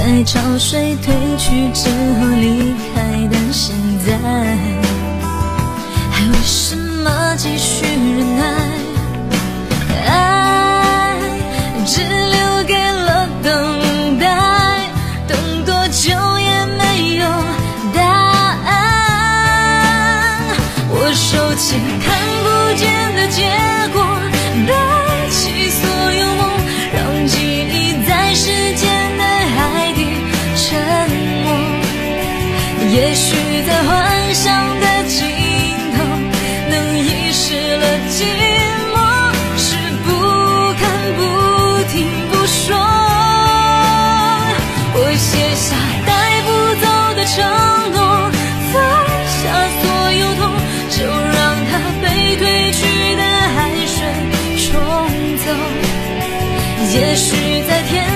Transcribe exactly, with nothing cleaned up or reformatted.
在潮水退去之后离开的现在，还为什么继续忍耐？爱只留给了等待，等多久也没有答案。我收起看不见的结果，背起所有梦，让记忆在时间的海底沉没。也许在幻想的尽头，能遗失了寂寞，是不看不听不说。我写下带不走的承诺，放下所有痛，就让它被退去的海水冲走。也许在天